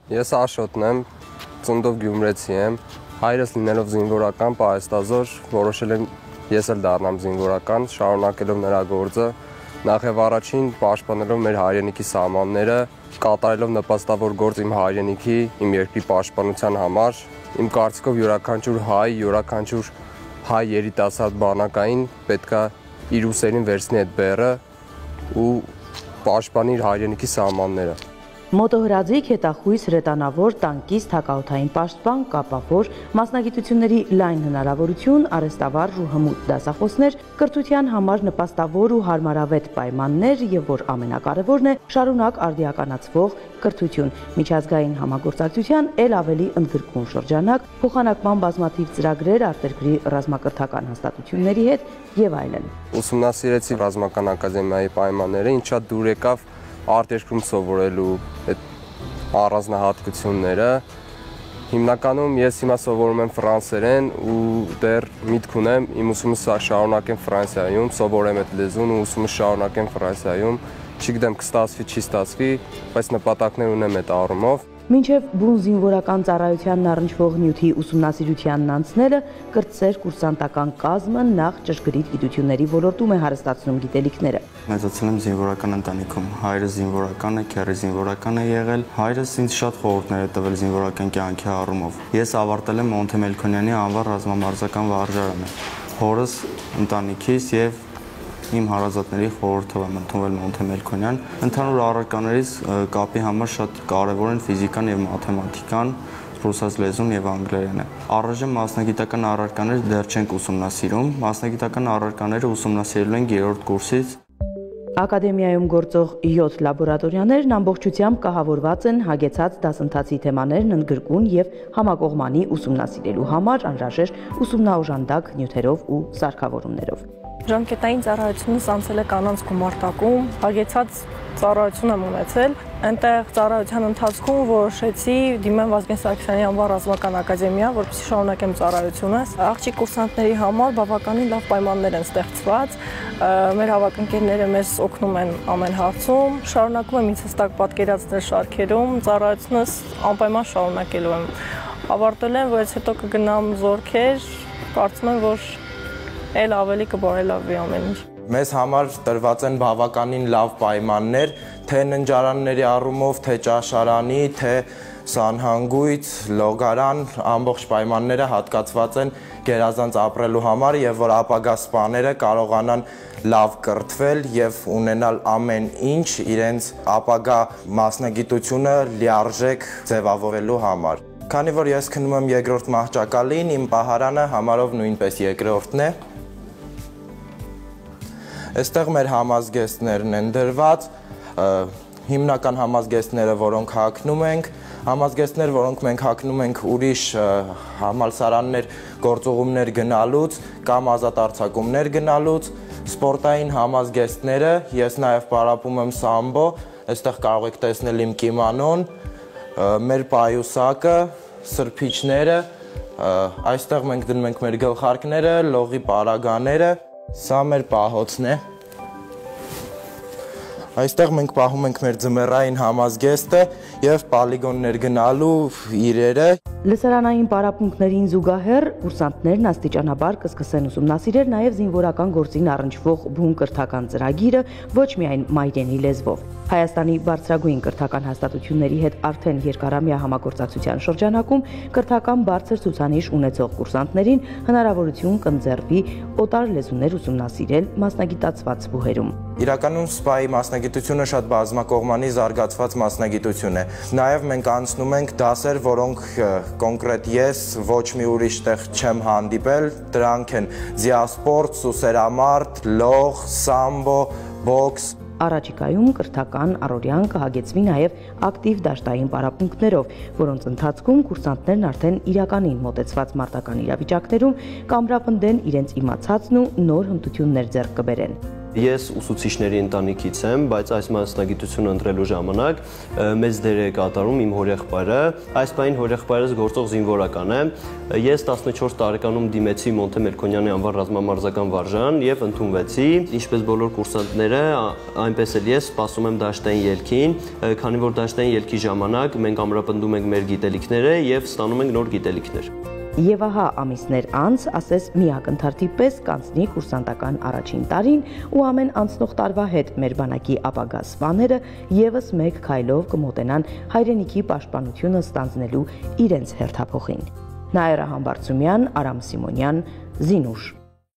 Ես Աշոտն եմ, ծննդով գյումրեցի եմ, հայրս լինելով զինվորական պահեստազոր, որոշել եմ ես էլ դառնամ զինվորական, շարունակելով նրա գործը, նախ եւ առաջին պաշտպանելով մեր հայրենիքի սահմանները, կատարելով նպաստավոր գործ իմ հայրենիքի, իմ երկրի պաշտպանության համար, իմ կարծիքով յուրաքանչյուր հայ երիտասարդ բանակային պետքա իր ուսերին վերցնի այդ բեռը ու պաշտպանի իր հայրենիքի սահմանները։ Մոտոհրաձիգ, հետախույս, հրետանավոր, տանկիստ, հակաօդային պաշտպան, կապավոր, մասնագիտությունների լայն հնարավորություն, արհեստավարժ ու հմուտ դասախոսներ, կրթության համար նպաստավոր ու հարմարավետ պայմաններ եւ որ ամենակարևորն է, շարունակ արդիականացվող կրթություն, միջազգային համագործակցության ել ավելի ընդգրկուն շրջանակ, փոխանակման բազմաթիվ ծրագրեր արտերկրի ռազմակրթական հաստատությունների հետ եւ այլն։ Ուսումնասիրեցի ռազմական ակադեմիայի պայմանները, ինչ շատ դուր եկավ արտերկրում սովորելու այդ առանձնահատկությունները։ Հիմնականում ես հիմա սովորում եմ ֆրանսերեն ու դեռ միտք ունեմ իմ ուսումը շարունակեմ Ֆրանսիայում, սովորեմ այդ լեզուն ու ուսումը շարունակեմ Ֆրանսիայում։ Չգիտեմ կստացվի, չի ստացվի, բայց նպատակներ ունեմ այդ առումով։ Մինչև բուն զինվորական ծառայությանն առնչվող նյութի ուսումնասիրությանն անցնելը, կրտսեր կուրսանտական կազմը նախ ճշգրիտ գիտությունների ոլորտում է հարստացնում գիտելիքները։ Մեծացել եմ զինվորական ընտանիքում, հայրս զինվորական է, քեռի զինվորական է եղել, հայրս ինձ շատ խորհուրդներ է տվել զինվորական կյանքի առումով։ Ես ավարտել եմ Մոնթե Մելքոնյանի անվան ռազմամարզական վարժարանը, հորս ընտանիքիս եւ իմ հարազատների խորհրդով եմ ընդունվել Մոնթե Մելքոնյան։ Ընդհանուր առարկաներից կապի համար շատ կարևոր են ֆիզիկան եւ մաթեմատիկան, ռուսաց լեզուն եւ անգլերենը։ Առայժմ մասնագիտական առարկաներ դեռ չենք ուսումնասիրում, մասնագիտական առարկաները ուսումնասիրել ենք 3-րդ կուրսից։ Ակադեմիայում գործող 7 լաբորատորիաներն ամբողջությամբ կահավորված են հագեցած դասընթացի թեմաներն ընդգրկուն եւ համակողմանի ուսումնասիրելու համար անհրաժեշտ ուսումնաօժանդակ նյութերով ու սարքավորումներով։ Ժամկետային ծառայությունս անցել է կանանց գումարտակում, հագեցած ծառայություն եմ ունեցել, այնտեղ ծառայության ընթացքում որոշեցի դիմեմ Վազգեն Սարգսյանի անվան ռազմական ակադեմիա, որպեսզի շարունակեմ ծառայությունս։ Աղջիկ կուրսանտների համար բավականին լավ պայմաններ են ստեղծված, մեր հավաքընկերները մեզ օգնում են ամեն հարցում, շարունակում եմ ինձ հստակ պատկերացնել շարքերում, ծառայությունս անպայման շարունակելու եմ։ Ավարտել եմ, որից հետո կգնամ զորքեր, կարծում եմ, որ էլ ավելի կբարելավի ամեն ինչ։ Մեզ համար տրված են բավականին լավ պայմաններ, թե ննջարանների առումով, թե ճաշարանի, թե սանհանգույց, լոգարան, ամբողջ պայմանները հատկացված են գերազանց ապրելու համար եւ որ ապագա սպաները կարողանան լավ կրթվել եւ ունենալ ամեն ինչ իրենց ապագա մասնագիտությունը լիարժեք ձևավորելու համար։ Քանի որ ես քնում եմ երկրորդ մահճակալին, իմ պահարանը համարով նույնպես երկրորդն է։ Այստեղ մեր համազգեստներն են դրված, հիմնական համազգեստները, որոնք հագնում ենք, համազգեստներ, որոնք մենք հագնում ենք ուրիշ համալսարաններ գործուղումներ գնալուց կամ ազատ արձակումներ գնալուց, սպորտային համազգեստները, ես նաև պարապում եմ սամբո, այստեղ կարող եք տեսնել իմ կիմանոն, մեր պայուսակը, սրբիչները, այստեղ մենք դնում ենք մեր գլխարկները, լողի պարագաները, սա մեր պահոցն է։ Այստեղ մենք պահում ենք մեր ձմեռային համազգեստը եւ պոլիգոններ գնալու իրերը։ Լսարանային պարապմունքներին զուգահեռ կուրսանտներն աստիճանաբար կսկսեն ուսումնասիրել նաև զինվորական գործին առնչվող բուն կրթական ծրագիրը ոչ միայն մայրենի լեզվով։ Հայաստանի բարձրագույն կրթական հաստատությունների հետ արդեն երկարամյա համագործակցության շրջանակում կրթական բարձր ցուցանիշ ունեցող կուրսանտներին հնարավորություն կընձեռվի օտար լեզուներ ուսումնասիրել մասնագիտացված բուհերում։ Իրականում սպայի մասնագիտությունը շատ բազմակողմանի զարգացված մասնագիտություն է։ Նաև մենք անցնում ենք դասեր, որոնք կոնկրետ ես ոչ մի ուրիշ տեղ չեմ հանդիպել, դրանք են ձիասպորտ, սուսերամարտ, լող, սամբո, բոքս։ Առաջիկայում կրթական առօրյան կհագեցվի նաև ակտիվ դաշտային պարապմունքներով, որոնց ընթացքում կուրսանտներն արդեն իրականին մոտեցված մարտական իրավիճակներում կամրապնդեն իրենց իմացածն ու նոր հմտություններ ձեռք կբերեն։ Ես ուսուցիչների ընտանիքից եմ, բայց այս մասնագիտությունը ընտրելու ժամանակ մեծ դեր է կատարում իմ հորեղբայրը։ Այս պահին հորեղբայրս գործող զինվորական է։ Ես 14 տարեկանում դիմեցի Մոնթե Մելքոնյանի անվան ռազմամարզական վարժան եւ ընդունվեցի։ Ինչպես բոլոր կուրսանտները, այնպես էլ ես սպասում եմ դաշտային ելքին, քանի որ դաշտային ելքի ժամանակ մենք ամրապնդում ենք մեր գիտելիքները եւ ստանում ենք նոր գիտելիքներ։ Եվ ահա ամիսներ անց, ասես միակ ընթարթի պես կանցնի կուրսանտական առաջին տարին ու ամեն անցնող տարվա հետ մեր բանակի ապագա սպաները եւս մեկ քայլով կմոտենան հայրենիքի պաշտպանությունը ստանձնելու իրենց հերթափոխին։ Նաիրա Համբարձումյան, Արամ Սիմոնյան, Զինուշ։